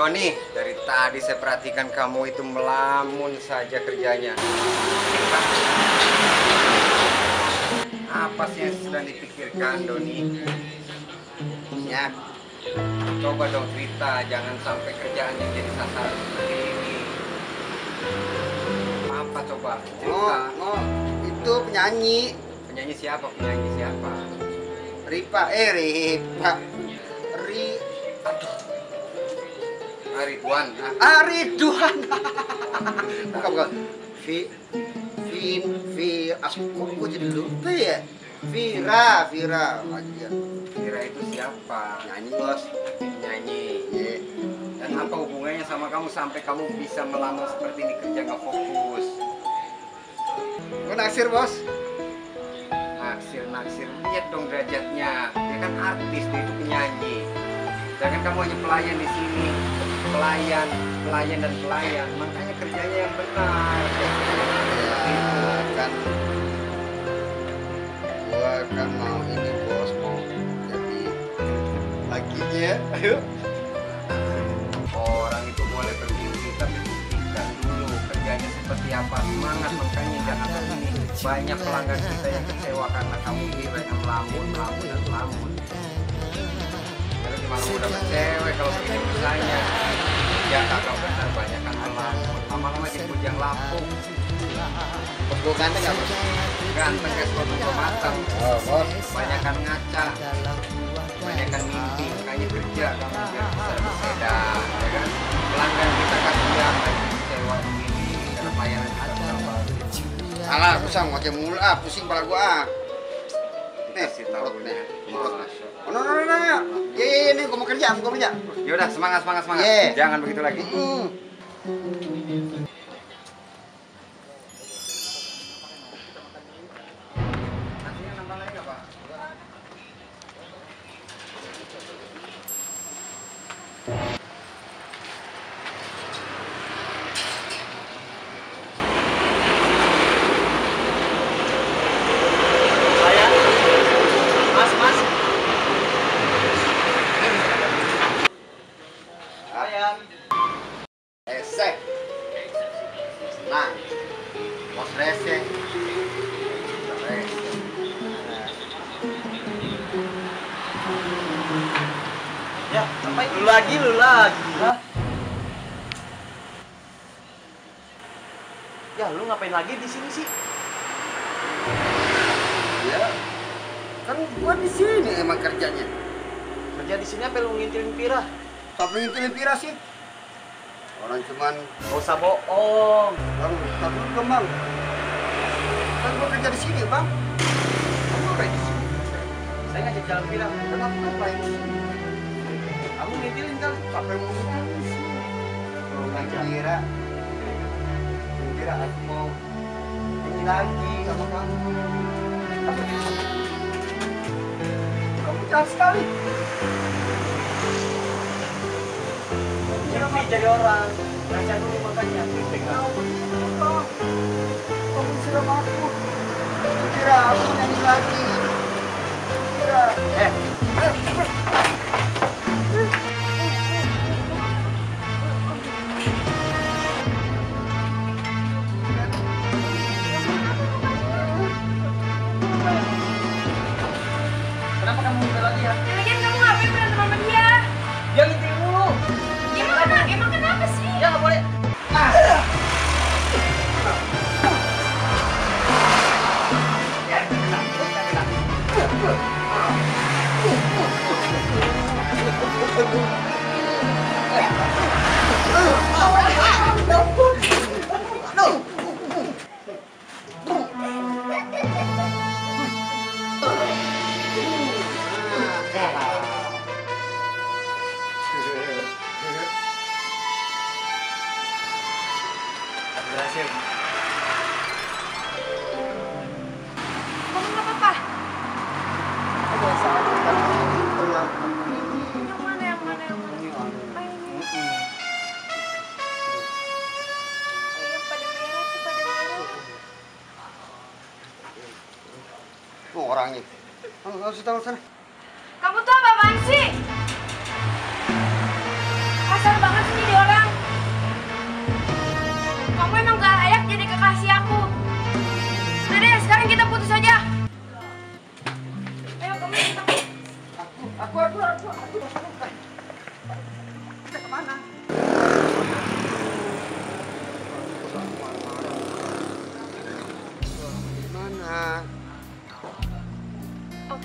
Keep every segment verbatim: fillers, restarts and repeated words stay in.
Doni, dari tadi saya perhatikan kamu itu melamun saja kerjanya. Apa sih yang sedang dipikirkan, Doni? Ya, coba dong cerita, jangan sampai kerjaan yang jadi sasaran seperti ini. Apa coba? Cerita. Oh, oh, itu penyanyi. Penyanyi siapa? Penyanyi siapa? Ripa, eh Ripa. Ri, aduh. Ah, Ridwan. Ah, Ah, Ridwan. Bukan, bukan. Vi, Vi, Vi, aku kok jadi lupa ya? Vira, Vira. Aja. Kira itu siapa? Nyanyi bos. Penyanyi. Iya. Dan apa hubungannya sama kamu sampai kamu bisa melamun seperti ini, kerja nggak fokus? Kau naksir bos? Naksir, naksir. Lihat dong derajatnya. Dia kan artis, dia itu penyanyi. Jangan kamu hanya pelayan di sini. Pelayan, pelayan dan pelayan. Makanya kerjanya yang benar. Ya kan. Gua kan mau ini bos, mau jadi lakinya. Ayo. Orang itu boleh bermimpi, tapi buktikan dulu kerjanya seperti apa. Semangat, makanya jangan begini. Banyak pelanggan kita yang kecewa karena kamu kira yang melamun, melamun dan melamun. Kalau gimana mau dapat cewek kalau begini usahanya? Ya kakak benar, banyak kan melamun. Lama-lama jadi bujang lapuk. Bos gua ganteng nggak bos? Ganteng kayak sepotong tomatang. Oh bos. Banyakan ngaca, banyakan mimpi, makanya kerja kamu biar bisa dapat sepeda, ya kan? Pelanggan kita kasihan lagi kecewa begini karena pelayanan kita kurang bagus. Alah, aku sama ngoceh mulu ah, pusing kepala gua ah. Nih, Kasih tahu nih. nih. Masya Oh, no, no, no, no. Ya, ya, ya, nih, gua mau kerja, gua mau kerja. Yaudah, semangat, semangat, semangat. Yeah. Jangan begitu lagi. Mm. Nantinya nambah lagi nggak, Pak? Mas, mas. Sayang. Esek. Senang. Bos rese. Rese. Ya, sampai lu lagi, lu lagi. Hah? Ya, lu ngapain lagi di sini sih? Ya. Kan gua di sini emang kerjanya. Kerja di sini apa lu ngintilin Pira? Tapi ngintilin Pira sih. Orang cuman Gak usah bohong. bang, tapi kembang. Kan gua kerja di sini, Bang. Kamu ngapain di sini? Saya ngajak jalan Pira. Kenapa ngapain di sini? Kamu ngintilin kan? Apa yang mau kita di sini? Kalau nggak kira, kira aku mau ini lagi sama kamu. Apa? Kamu jahat sekali. Mimpi jadi orang. Ngaca dulu makanya. Kamu begitu, Bang. Kamu siram aku. Kira aku nyanyi lagi. Kira. Eh, kenapa kamu udah lagi ya? Lagian kamu ngapain berantem sama dia? Dia ngintilin dulu. Gimana? Emang kenapa sih? Ya nggak boleh. Berhasil. Kamu nggak apa-apa? Biasa aja kan. Tenang. Yang mana? Yang mana? Yang mana? Ah, ini. Oh iya, pada merah tuh, pada merah. Oh, orangnya. Oh, nggak usah tahu sana. Kamu tuh apa-apaan sih? Kasar banget sih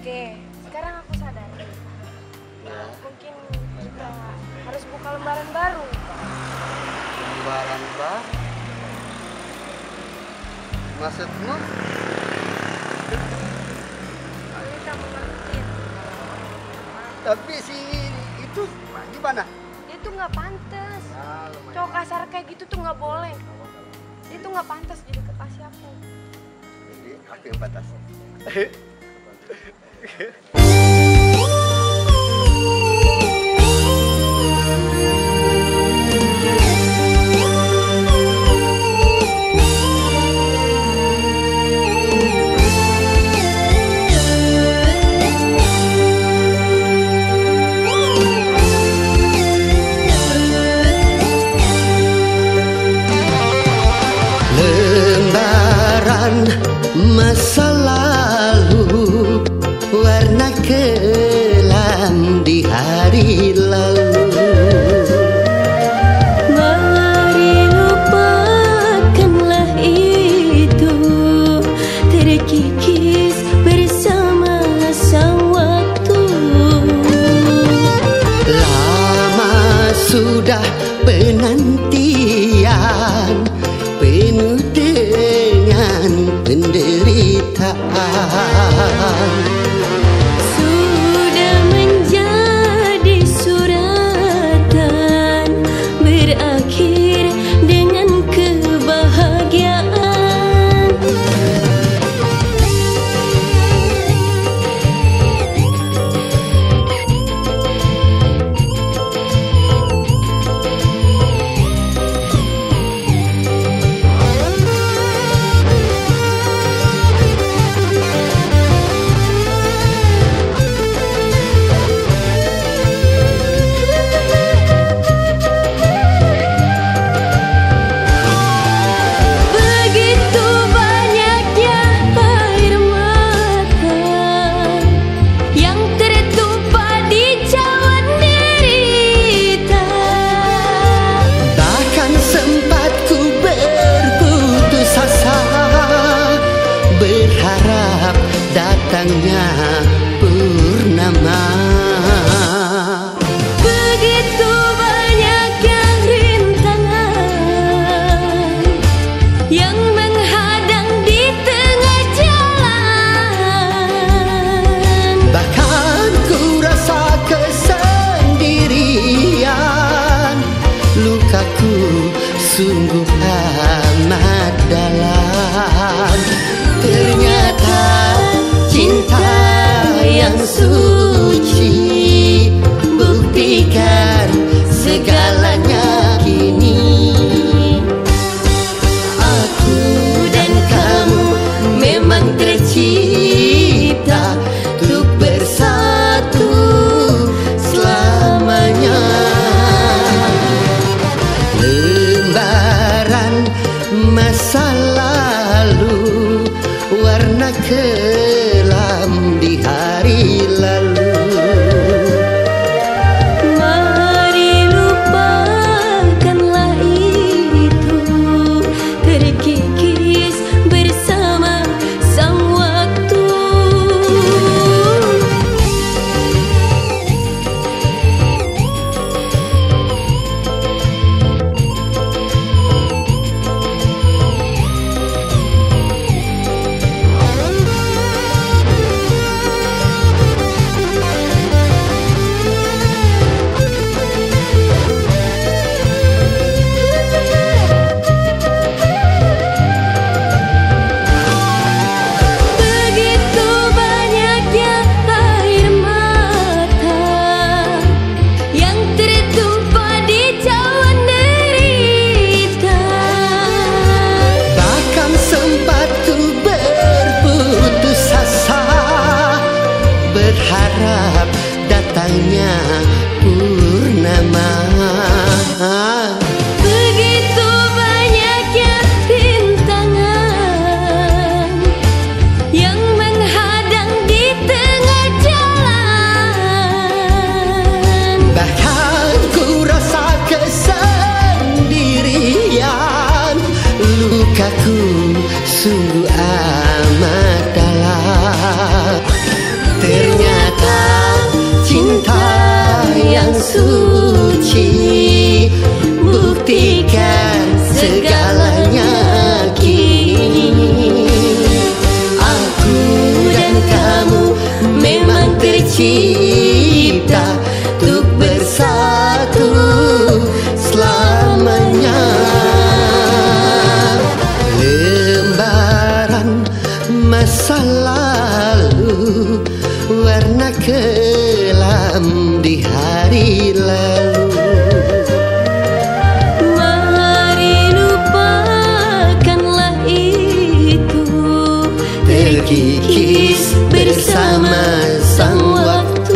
Oke, sekarang aku sadar. Ya, Mungkin kita harus buka lembaran baru. lembaran baru. Maksudmu? Kita mengerti. Tapi si itu gimana? Dia tuh nggak pantas. Ya, lumayan. Cowok kasar kayak gitu tuh nggak boleh. Dia tuh nggak pantas jadi kekasih aku. Jadi aku yang batas. Lembaran masa lalu, warna kelam di hari lalu. Mari lupakanlah itu, terkikis bersama sang waktu. Lama sudah penantian, penuh dengan penderitaan. Sudah menjadi suratan, berakhir dengan kebahagiaan. Begitu banyaknya air mata yang tertumpah di cawan derita. Bahkan sempat ku berputus asa, berharap datangnya purnama. Begitu banyaknya rintangan yang menghadang di tengah jalan. Bahkan ku rasa kesendirian, lukaku sungguh amat dalam. Ternyata cinta yang suci buktikan segalanya kini. Aku dan kamu memang tercipta untuk bersatu selamanya. Lembaran masa lalu, warna kelam di hari lalu. Mari lupakanlah itu, terkikis bersama sang waktu. cipta untuk bersatu selamanya. Lembaran masa lalu, warna kelam di hari lalu. Mari lupakanlah itu, terkikis bersama sang waktu.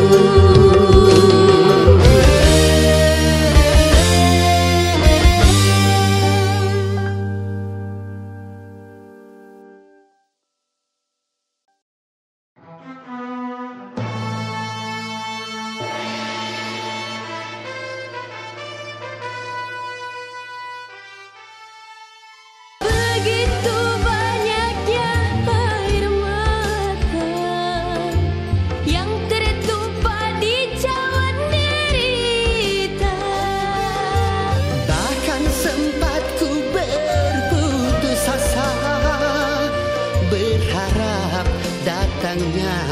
Begitu banyaknya air mata yang tertumpah di cawan derita. Bahkan sempat ku berputus asa, berharap datangnya